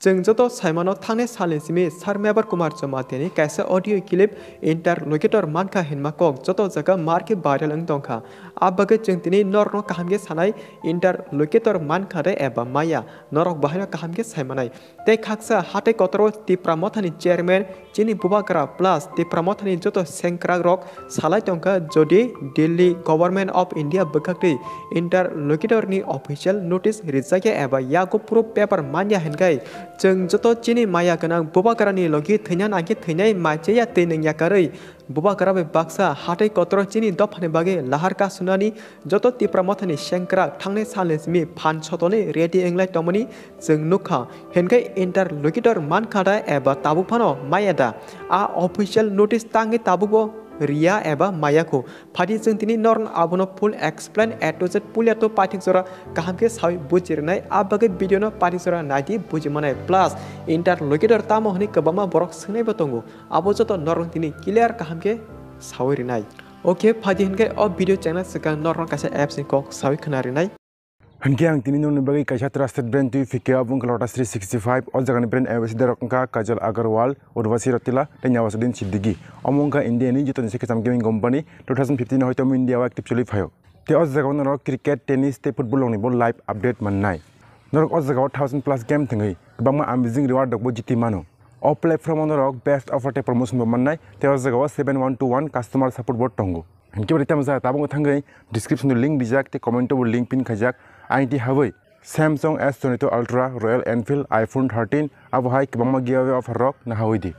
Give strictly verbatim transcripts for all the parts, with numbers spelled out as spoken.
जों जतो साइमानो थांने सालनिसिमि सार मेबर कुमार जमातेनि कैसे ऑडियो क्लिप इंटरलोक्यूटर मानखा हिनमाकक जतो जगह मार्के भाइरल अंग दंखा अब बगे जों तिनि नरनो काहामगे सानाय इंटरलोक्यूटर मानखा रे एबा माया नरक बाहायनो काहामगे साइमानाय ते खाकसा हाथाय कतरो तिप्रामथानि चेयरमैन चिनि बुबाकरा प्लस तिप्रामथानि जतो सेंक्रा रक सालाय दंखा जदि दिल्ली गवर्नमेंट ऑफ इंडिया बखाक्ति इंटरलोक्यूटरनि ऑफिशियल नोटिस रिजाके एबा यागो प्रूफ पेपर मान्या हेनगाय जों जतो चिनि माया गोनां बुबाकरानि लगी थैना नागि थैनाय माचेया तैनों याकारै बुबाकरा बे बाक्सा हाथाय कतर चिनि दफानि बागे लाहार कासुनानि जतो तिप्रामथानि सेंक्रा थांनाय सालनिसिमि फान छतनि रेडि एंलाय तमनि जों नुखा हेनगाय इंटरलोक्यूटर मानखादा एबा ताबुफानो मायादा आ ऑफिशियल नोटिस तांगे ताबुबो रिया एबा मायाखौ फादि जों तिनि नर्न आबनो full explain A to Z पुलियातो पाथिक जरा काहामके सावि बुजिरनाय आ बागे भिडियोनो पाथिक जरा नायदि बुजिमानाय प्लस इंटरलोक्यूटर तामो हनि कबामा बरक सोंनाय बतंगो आबो जतो नर्न तिनि क्लियर काहामके सावरिनाय ओके फादि हनके अ भिडियो चैनल सका नर्न कासे एप्स नि को सावि खनारिनाय हनके आं तिनि नुनो बगे कायसा ट्रस्टेड ब्रांड टू फिके अबुं कलटा थ्री सिक्सटी फाइव और जगह ब्रांड एवसी दरकंका काजल अग्रवाल उर्वशी रतिला तन्यावसुद्दीन सिद्दीकी अमंका इंडियानि जितन से केसाम gaming company two thousand fifteen हयतो इंडिया एक्टिव चलि फायो ते अ जगह नर क्रिकेट टेनिस ते फुटबल नि बल लाइव अपडेट मननाय नरक अ जगह थाउजेंड प्लस गेम थंगै गोबां आमबिजिं रिवार्ड दकबो जिति मानो अ प्लेटफॉर्म नरक बेस्ट ऑफर ते प्रमोशन मननाय ते अ जगह seven one two one customer support board तंगो हनके बरिता मजा ताबो थंगै डिस्क्रिप्शन लिंक दिजाक ते कमेंट बो लिंक पिन खाजाक आईटी हवै Samsung S twenty two Ultra, Royal Enfield, iPhone thirteen अब हाई कबांमा गियावे ऑफर रक नहावैदि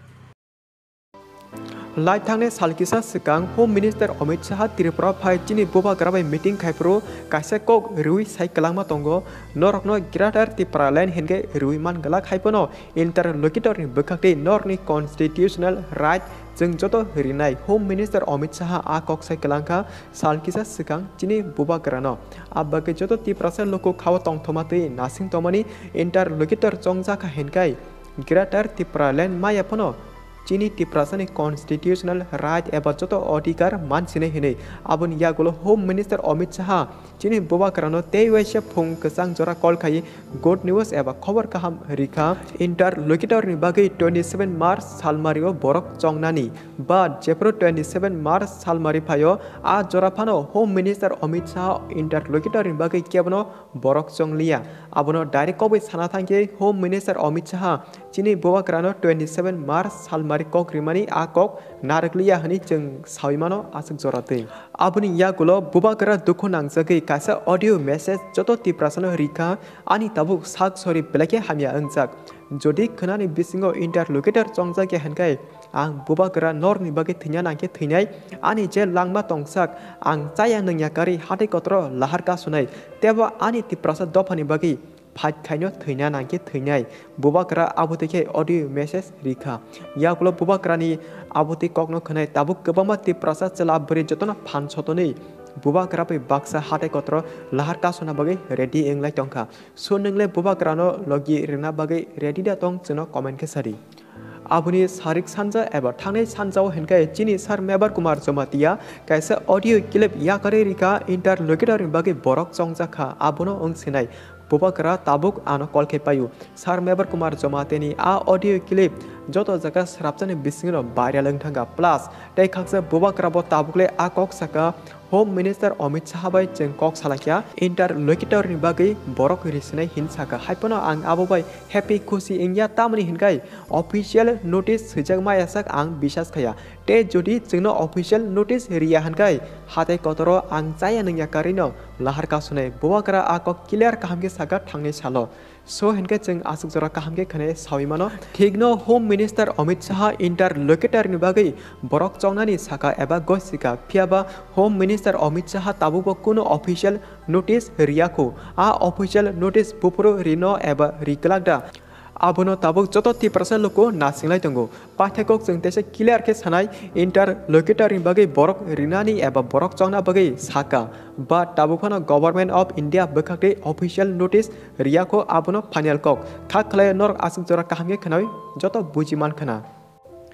लाइ थांने सालकिसा सिगां होम मिनिस्टर अमित शाह त्रिपुरा फाइ चिनि बुबाकरा मीटिंग खाइफ्रु कासे कक रुई साइकलांमा तंगो नरकनो ग्रेटर त्रिपुरा लैंड हेनगे रुई मान गला खाइपनो इंटरलोक्यूटरनि बखाक्ति नरनि कॉन्स्टिट्यूशनल राइट जों जतो हरिनाय होम मिनिस्टर अमित शाह आ कक साइकलांखा सालकिसा सिगां चिनि बुबाकरानो आबाके जतो त्रिपुरा लोको खाव तंगथमाते नासिं तमनि इंटरलोक्यूटर चंगजाखा हेनगाय ग्रेटर त्रिपुरा लैंड मायापनो चिनी त्रिपुरानि कॉन्स्टिट्यूशनल राइट एबा जतो अधिकार मानसिने हिने आबुन यागुलो होम मिनिस्टर अमित शाह चिनी बुबाकरानो तेवैसे फुं कसां जरा कल खाइ गुड न्यूज एबा खबर काहाम रिखा इंटरलोक्यूटरनि बागै ट्वेंटी सेवन मार्च सालमारियो बरक चंगनानि बा जेप्रो ट्वेंटी सेवन मार्च सालमारि फायो आ जराफानो होम मिनिस्टर अमित शाह इंटरलोक्यूटरनि बागै केबनो बरक चंगलिया आबुनो डाइरेक्ट कबै साना थांगे होम मिनिस्टर अमित शाह चिनी बुबाकरानो ट्वेंटी सेवन मार्च साल मारी कक रिमानी आ कक नारकलिया हनी जों साविमानो आसक जराते आबुनि यागुलो बुबाकरा दुखु नांजगै कासा ऑडियो मेसेज जतो तिप्रासनो रिखा आनी ताबुक साक सरी बेलाके हामिया अंजाक जदि खोनानि बिसिङो इंटरलोक्यूटर चंजाके हनगाय आं बुबाकरा नरनि बागे थैना नांके थैनाय आनी जे लांमा तंगसाक आं चाया नंयाकारि हाथाय कतर लाहार कासुनाय तेबा आनी तिप्रासा दफानि बागे फाइट खाइनो थैना नांके थैनाय बुबाकरा आबुतेके ऑडियो मेसेज रिखा यागुलो बुबाकरानि आबुते ककनो खनाय ताबुक गोबांमा तिप्रासा चला बरे जतन फान छतनै बुबाकरा पे बाक्सा हाथाय कतर लाहार कासुना बागे रेडी एंगलाय तंखा सो नोंले बुबाकरानो लगी रेना बागे रेडी दा तंग चनो कमेंट के सारि आबुनि सारिक सानजा एबा थांनाय सानजाव हेनगाय चिनि सार मेबर कुमार जमातिया कैसे ऑडियो क्लिप याकारे रिका इंटरलोक्यूटरनि बागे बरक चंगजाखा आबुनो अंगसिनाय बुबाकरा ताबुक आनो कल खेपायु सार मेबर कुमार जमातेनि आ ऑडियो क्लिप जतो जगह सराबजानि बिसिङो भाइरल थांगा प्लस तै खाकसे बुबाकरा बो ताबुकले आ कक साका होम मिनिस्टर अमित शाह बाय जों कक सालाकिया इंटरलोक्यूटरनि बागै बरक रिसिनाय हिनसाका हाइपनो आं आबोबाय हैप्पी खुशी इंगिया तामनि हिनगाय ऑफिशियल नोटिस सैजाक मायासाक आं बिसास खाया ते जदि जोंनो ऑफिशियल नोटिस रिया हनगाय हाथाय कतरो आं जाया नंया कारिनो लाहार कासुनाय बुबाकरा आ कक क्लियर काहामगे साका थांनाय सालो सो हेनके जों आसुक जरा काहामगे खने साविमानो थिगनो होम मिनिस्टर अमित शाह इंटरलोक्यूटरनि बागै बरक चंगनानि साका एबा गसिका फियाबा होम मिनिस्टर अमित शाह ताबुबो कुनो ऑफिशियल नोटिस रियाखौ आ ऑफिशियल नोटिस बुपुरो रिनो एबा रिकलागदा आबुनो ताबुक जतो तिप्रासा लोको नासिंलाय दंगो पाठ्यकक जों तेसे क्लियर के सानाय इंटरलोक्यूटरनि बागै बरक रिनानि एबा बरक चंगना बागै साका बा ताबुफानो गवर्नमेंट ऑफ इंडिया बखाक्ते ऑफिशियल नोटिस रियाखौ आबुनो फाइनल कक खाखलाय नर आसुक जरा काहामगे खनाय जतो बुजिमान खना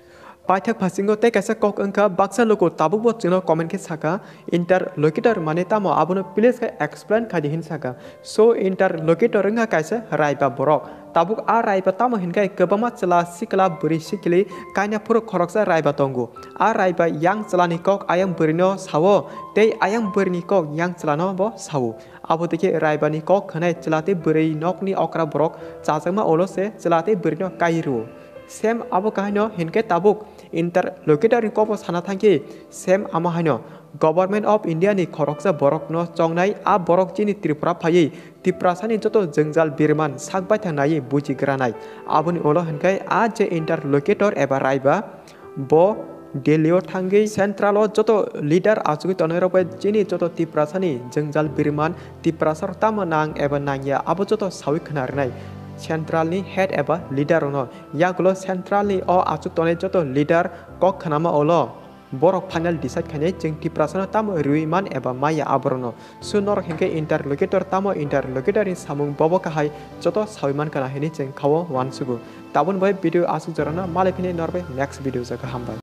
Paithak Pasingo te kaisa kok angka baksa loko tabuk bo chino comment ke saka interlocutor mane tamo abono please ka explain khadi hin saka so interlocutor nga kaisa raiba borok tabuk a raiba tamo hin kai kebama chela sikla buri sikili kaina puro khoroksa raiba tongo a raiba yang chelani kok ayang burino sawo te ayang burni kok yang chelano bo sawo abo teke raiba ni kok khanai chelate buri nokni okra borok chajangma olo se chelate burino kairu Sem abo kahino hinke tabuk interlocutor ni kopo sana thanki sem ama hino Government of India ni khoroksa borok no chongnai a borok chini Tripura phai Tripura sani joto jengjal birman sakbai thangnai buji granai aboni olo hinkai a je interlocutor eba raiba bo Delio thangi central o joto leader achugi tonerope chini joto Tripura sani jengjal birman Tripura sar tamanang eba nangya abo joto sawi khnarnai Central ni head eba leader ono yagulo central ni o achuk tone joto leader kok khanama olo borok final decide khane jeng Tripura tamo ruiman eba maya abrono sunor hingke interlocutor tamo interlocutor ni samung bobo kahai joto sawiman kana hini jeng khawo wansugu tabun boy video asuk jarana malefine norbe next video jaka hambai